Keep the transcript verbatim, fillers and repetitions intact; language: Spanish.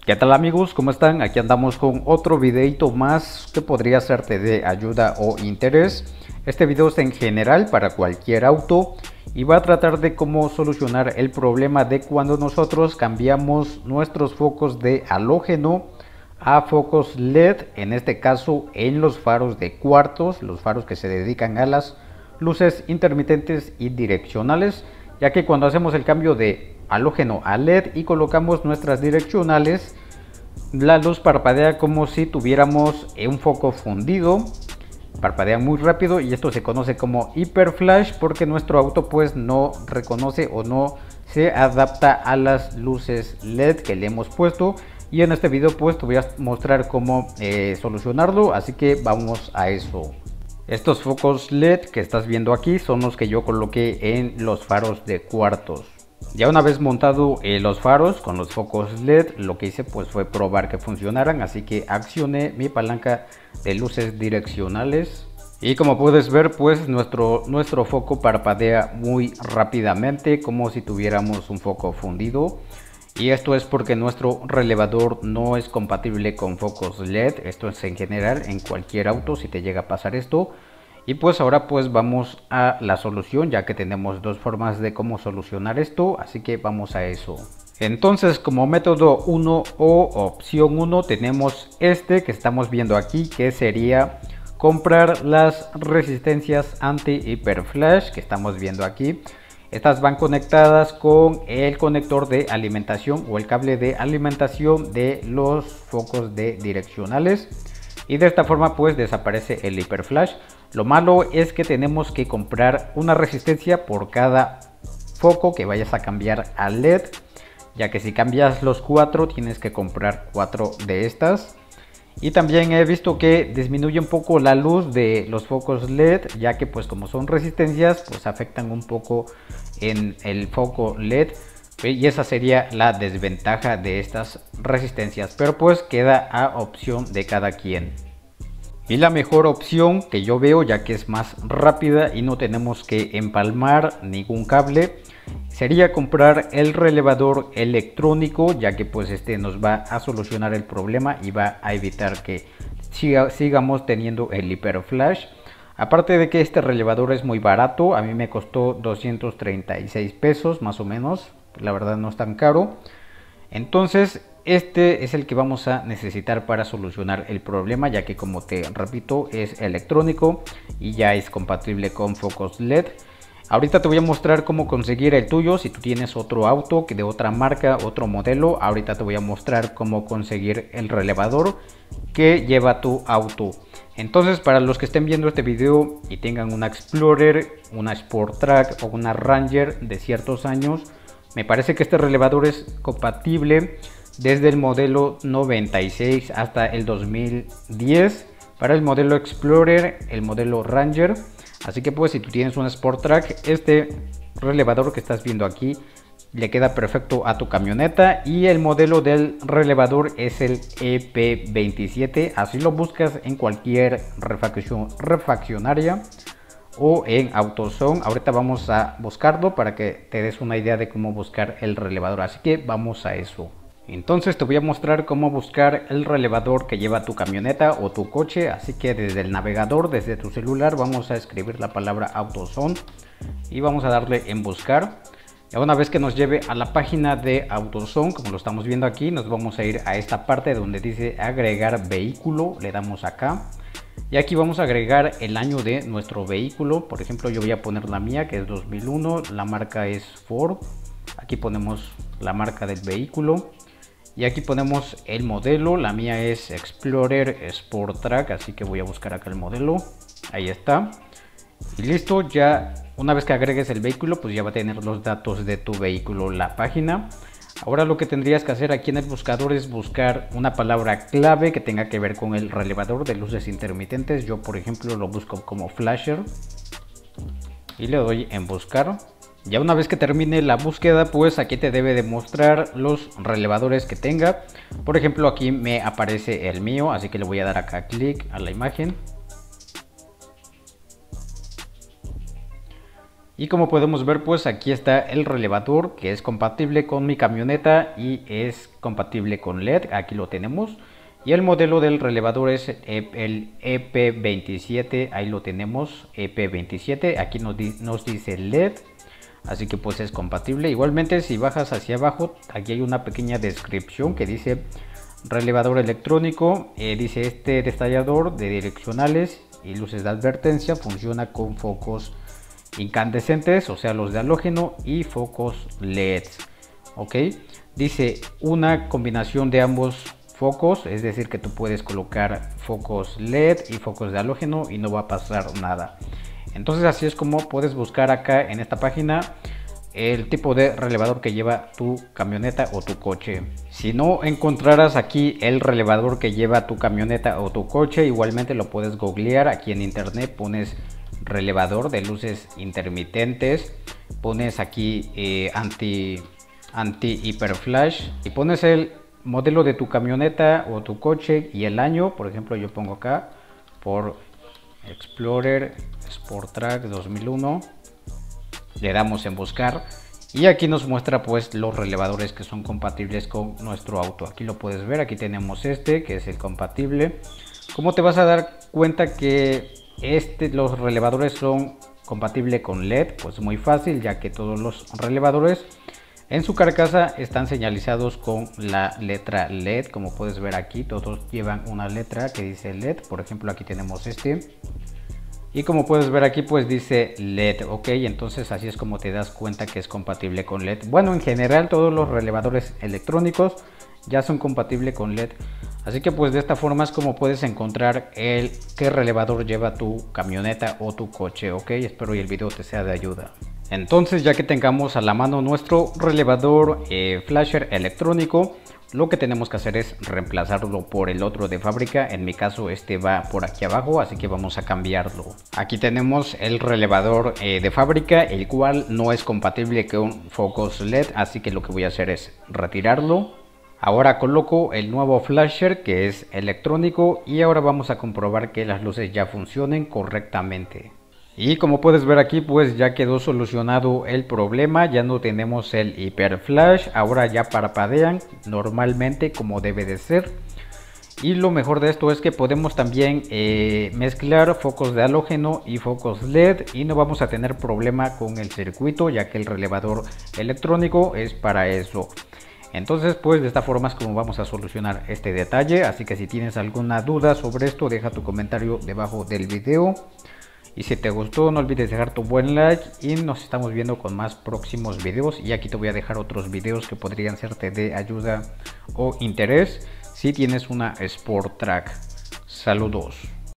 ¿Qué tal amigos? ¿Cómo están? Aquí andamos con otro videito más que podría serte de ayuda o interés. Este video es en general para cualquier auto y va a tratar de cómo solucionar el problema de cuando nosotros cambiamos nuestros focos de halógeno a focos L E D, en este caso en los faros de cuartos, los faros que se dedican a las luces intermitentes y direccionales, ya que cuando hacemos el cambio de halógeno a L E D y colocamos nuestras direccionales, la luz parpadea como si tuviéramos un foco fundido, parpadea muy rápido y esto se conoce como hiperflash porque nuestro auto pues no reconoce o no se adapta a las luces L E D que le hemos puesto. Y en este video pues te voy a mostrar cómo eh, solucionarlo, así que vamos a eso. Estos focos L E D que estás viendo aquí son los que yo coloqué en los faros de cuartos. Ya una vez montado eh, los faros con los focos L E D, lo que hice pues fue probar que funcionaran, así que accioné mi palanca de luces direccionales. Y como puedes ver pues nuestro, nuestro foco parpadea muy rápidamente como si tuviéramos un foco fundido. Y esto es porque nuestro relevador no es compatible con focos L E D. Esto es en general en cualquier auto si te llega a pasar esto. Y pues ahora pues vamos a la solución, ya que tenemos dos formas de cómo solucionar esto, así que vamos a eso. Entonces, como método uno o opción uno tenemos este que estamos viendo aquí, que sería comprar las resistencias anti hiperflash que estamos viendo aquí. Estas van conectadas con el conector de alimentación o el cable de alimentación de los focos de direccionales. Y de esta forma pues desaparece el hiperflash. Lo malo es que tenemos que comprar una resistencia por cada foco que vayas a cambiar a L E D. Ya que si cambias los cuatro tienes que comprar cuatro de estas. Y también he visto que disminuye un poco la luz de los focos L E D, ya que pues como son resistencias pues afectan un poco en el foco L E D. Y esa sería la desventaja de estas resistencias, pero pues queda a opción de cada quien. Y la mejor opción que yo veo, ya que es más rápida y no tenemos que empalmar ningún cable, sería comprar el relevador electrónico, ya que pues este nos va a solucionar el problema y va a evitar que siga, sigamos teniendo el hiperflash. Aparte de que este relevador es muy barato, a mí me costó doscientos treinta y seis pesos más o menos, la verdad no es tan caro. Entonces este es el que vamos a necesitar para solucionar el problema, ya que como te repito es electrónico y ya es compatible con focos L E D. Ahorita te voy a mostrar cómo conseguir el tuyo. Si tú tienes otro auto que de otra marca, otro modelo, ahorita te voy a mostrar cómo conseguir el relevador que lleva tu auto. Entonces, para los que estén viendo este video y tengan una Explorer, una Sport Track o una Ranger de ciertos años, me parece que este relevador es compatible desde el modelo noventa y seis hasta el dos mil diez para el modelo Explorer, el modelo Ranger. Así que pues si tú tienes un Sport Track, este relevador que estás viendo aquí le queda perfecto a tu camioneta. Y el modelo del relevador es el E P veintisiete. Así lo buscas en cualquier refacción, refaccionaria o en AutoZone. Ahorita vamos a buscarlo para que te des una idea de cómo buscar el relevador. Así que vamos a eso. Entonces te voy a mostrar cómo buscar el relevador que lleva tu camioneta o tu coche. Así que desde el navegador, desde tu celular, vamos a escribir la palabra AutoZone y vamos a darle en buscar. Y una vez que nos lleve a la página de AutoZone, como lo estamos viendo aquí, nos vamos a ir a esta parte donde dice agregar vehículo. Le damos acá y aquí vamos a agregar el año de nuestro vehículo. Por ejemplo, yo voy a poner la mía, que es dos mil uno, la marca es Ford. Aquí ponemos la marca del vehículo y aquí ponemos el modelo. La mía es Explorer Sport Track, así que voy a buscar acá el modelo. Ahí está. Y listo, ya una vez que agregues el vehículo pues ya va a tener los datos de tu vehículo la página. Ahora lo que tendrías que hacer aquí en el buscador es buscar una palabra clave que tenga que ver con el relevador de luces intermitentes. Yo por ejemplo lo busco como flasher y le doy en buscar. Ya una vez que termine la búsqueda pues aquí te debe de mostrar los relevadores que tenga. Por ejemplo aquí me aparece el mío, así que le voy a dar acá clic a la imagen. Y como podemos ver, pues aquí está el relevador que es compatible con mi camioneta y es compatible con L E D. Aquí lo tenemos. Y el modelo del relevador es el E P veintisiete. Ahí lo tenemos, E P veintisiete. Aquí nos, di nos dice L E D. Así que pues es compatible. Igualmente, si bajas hacia abajo, aquí hay una pequeña descripción que dice relevador electrónico. Eh, dice este detallador de direccionales y luces de advertencia funciona con focos incandescentes, o sea los de halógeno, y focos L E D. Ok, dice una combinación de ambos focos, es decir que tú puedes colocar focos L E D y focos de halógeno y no va a pasar nada. Entonces así es como puedes buscar acá en esta página el tipo de relevador que lleva tu camioneta o tu coche. Si no encontraras aquí el relevador que lleva tu camioneta o tu coche, igualmente lo puedes googlear aquí en internet. Pones relevador de luces intermitentes, pones aquí eh, anti anti hiper flash y pones el modelo de tu camioneta o tu coche y el año. Por ejemplo, yo pongo acá por Explorer Sport Track dos mil uno, le damos en buscar y aquí nos muestra pues los relevadores que son compatibles con nuestro auto. Aquí lo puedes ver, aquí tenemos este que es el compatible. ¿Cómo te vas a dar cuenta que este, los relevadores son compatibles con L E D? Pues muy fácil, ya que todos los relevadores en su carcasa están señalizados con la letra L E D. Como puedes ver aquí, todos llevan una letra que dice L E D. Por ejemplo, aquí tenemos este. Y como puedes ver aquí, pues dice L E D. Ok, entonces así es como te das cuenta que es compatible con L E D. Bueno, en general todos los relevadores electrónicos ya son compatibles con L E D. Así que pues de esta forma es como puedes encontrar el qué relevador lleva tu camioneta o tu coche. Ok, espero y el video te sea de ayuda. Entonces, ya que tengamos a la mano nuestro relevador eh, flasher electrónico, lo que tenemos que hacer es reemplazarlo por el otro de fábrica. En mi caso este va por aquí abajo, así que vamos a cambiarlo. Aquí tenemos el relevador eh, de fábrica, el cual no es compatible con focos L E D, así que lo que voy a hacer es retirarlo. Ahora coloco el nuevo flasher que es electrónico y ahora vamos a comprobar que las luces ya funcionen correctamente. Y como puedes ver aquí, pues ya quedó solucionado el problema, ya no tenemos el hiper flash, ahora ya parpadean normalmente como debe de ser. Y lo mejor de esto es que podemos también eh, mezclar focos de halógeno y focos L E D y no vamos a tener problema con el circuito, ya que el relevador electrónico es para eso. Entonces pues de esta forma es como vamos a solucionar este detalle, así que si tienes alguna duda sobre esto, deja tu comentario debajo del video. Y si te gustó, no olvides dejar tu buen like y nos estamos viendo con más próximos videos. Y aquí te voy a dejar otros videos que podrían serte de ayuda o interés si tienes una Sport Track. Saludos.